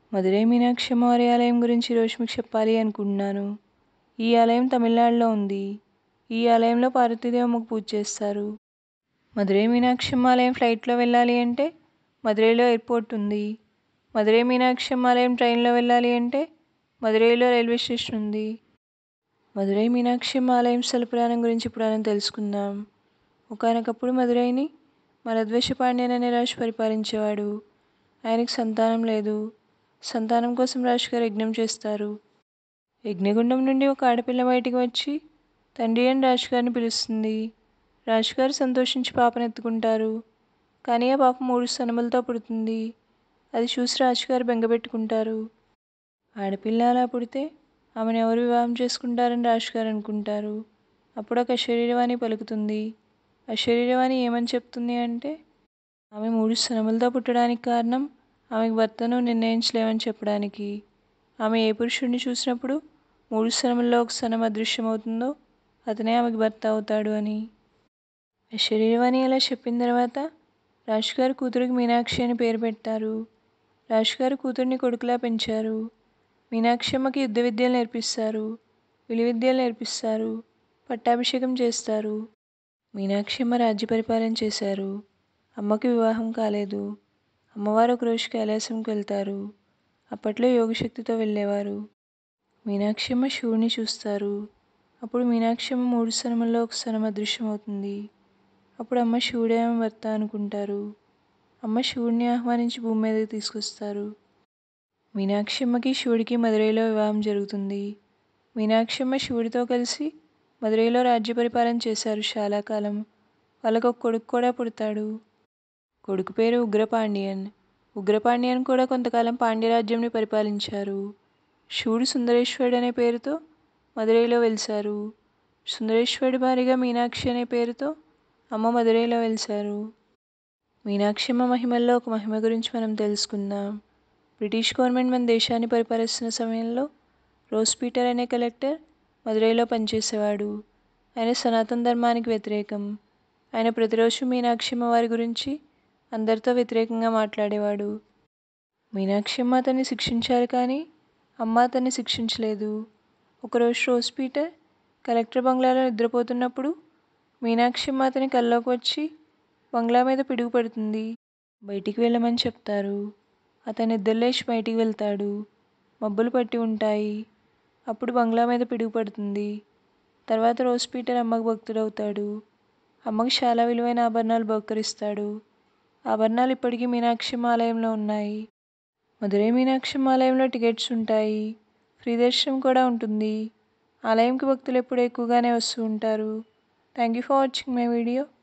మదురై మీనాక్షి అమ్మవారి ఆలయం గురించి ఈరోజు మీకు చెప్పాలి అనుకుంటున్నాను. ఈ ఆలయం తమిళనాడులో ఉంది. ఈ ఆలయంలో పార్వతీదేవమ్మకు పూజ చేస్తారు. మదురై మీనాక్షి అమ్మ ఆలయం ఫ్లైట్లో వెళ్ళాలి అంటే మదురైలో ఎయిర్పోర్ట్ ఉంది. మదురై మీనాక్షి అమ్మ ఆలయం ట్రైన్లో వెళ్ళాలి అంటే మదురైలో రైల్వే స్టేషన్ ఉంది. మదురై మీనాక్షి అమ్మ ఆలయం స్థల పురాణం గురించి ఇప్పుడు మనం తెలుసుకుందాం. ఒకానొకప్పుడు మదురైని మలద్వేష పాండ్యన్ అనే రాజు పరిపాలించేవాడు. ఆయనకు సంతానం లేదు. సంతానం కోసం రాజుగారు యజ్ఞం చేస్తారు. యజ్ఞగుండం నుండి ఒక ఆడపిల్ల బయటికి వచ్చి తండ్రి అని రాజుగారిని పిలుస్తుంది. రాజుగారు సంతోషించి పాపనెత్తుకుంటారు. కానీ ఆ పాప 3 స్తనములతో పుడుతుంది. అది చూసి రాజుగారు బెంగపెట్టుకుంటారు. ఆడపిల్ల అలా పుడితే ఆమెను ఎవరు వివాహం చేసుకుంటారని రాజుగారు అనుకుంటారు. అప్పుడు ఒక అశరీరవాణి పలుకుతుంది. అశరీరవాణి ఏమని చెప్తుంది అంటే ఆమె 3 స్తనములతో పుట్టడానికి కారణం ఆమెకు భర్తను నిర్ణయించలేమని చెప్పడానికి. ఆమె ఏ పురుషుడిని చూసినప్పుడు 3 స్తనముల్లో ఒక స్తనం అదృశ్యమవుతుందో అతనే ఆమెకు భర్త అవుతాడు అని. శరీరవాణి అలా చెప్పిన తర్వాత రాజుగారు కూతురికి మీనాక్షి అని పేరు పెట్టారు. రాజుగారు కూతుర్ని కొడుకులా పెంచారు. మీనాక్షి అమ్మకి యుద్ధ విద్యలు నేర్పిస్తారు. విలువిద్యలు నేర్పిస్తారు. పట్టాభిషేకం చేస్తారు. మీనాక్షి అమ్మ రాజ్య పరిపాలన చేశారు. అమ్మకి వివాహం కాలేదు. అమ్మవారు ఒకరోజు కైలాసంకి వెళ్తారు. అప్పట్లో యోగశక్తితో వెళ్ళేవారు. మీనాక్షి అమ్మ శివుడిని చూస్తారు. అప్పుడు మీనాక్షి అమ్మ 3 స్తనముల్లో ఒక స్తనం అదృశ్యమవుతుంది. అప్పుడు అమ్మ శివుడే ఆమె భర్త అనుకుంటారు. అమ్మ శివుడిని ఆహ్వానించి భూమి మీదకి తీసుకొస్తారు. మీనాక్షి అమ్మకి శివుడికి మదురైలో వివాహం జరుగుతుంది. మీనాక్షి అమ్మ శివుడితో కలిసి మదురైలో రాజ్య పరిపాలన చేశారు చాలా కాలం. వాళ్ళకు ఒక కొడుకు కూడా పుడతాడు. కొడుకు పేరు ఉగ్రపాండ్యన్. ఉగ్రపాండ్యన్ కూడా కొంతకాలం పాండ్యరాజ్యంని పరిపాలించారు. శివుడు సుందరేశ్వరుడు అనే పేరుతో మదురైలో వెలిశారు. సుందరేశ్వరుడి భార్యగా మీనాక్షి అనే పేరుతో అమ్మ మదురైలో వెలిశారు. మీనాక్షి అమ్మ మహిమల్లో ఒక మహిమ గురించి మనం తెలుసుకుందాం. బ్రిటిష్ గవర్నమెంట్ మన దేశాన్ని పరిపాలిస్తున్న సమయంలో రోజ్ పీటర్ అనే కలెక్టర్ మదురైలో పనిచేసేవాడు. ఆయన సనాతన ధర్మానికి వ్యతిరేకం. ఆయన ప్రతిరోజు మీనాక్షి అమ్మవారి గురించి అందరితో వ్యతిరేకంగా మాట్లాడేవాడు. మీనాక్షి అమ్మ అతన్ని శిక్షించారు కానీ అమ్మ అతన్ని శిక్షించలేదు. ఒకరోజు రోజ్ పీటర్ కలెక్టర్ బంగ్లాలో నిద్రపోతున్నప్పుడు మీనాక్షి అమ్మ అతని కల్లోకి వచ్చి బంగ్లా మీద పిడుగు పడుతుంది. బయటికి వెళ్ళమని చెప్తారు. అతను నిద్రలేచి బయటికి వెళ్తాడు. మబ్బులు పట్టి ఉంటాయి. అప్పుడు బంగ్లా మీద పిడుగు పడుతుంది. తర్వాత రోజ్ పీటర్ అమ్మకు భక్తుడవుతాడు. అమ్మకు చాలా విలువైన ఆభరణాలు బహుకరిస్తాడు. ఆభరణాలు ఇప్పటికీ మీనాక్షి అమ్మ ఆలయంలో ఉన్నాయి. మదురై మీనాక్షి అమ్మ ఆలయంలో టికెట్స్ ఉంటాయి. ఫ్రీ దర్శనం కూడా ఉంటుంది. ఆలయంకి భక్తులు ఎప్పుడు ఎక్కువగానే వస్తూ ఉంటారు. Thank you for watching my video.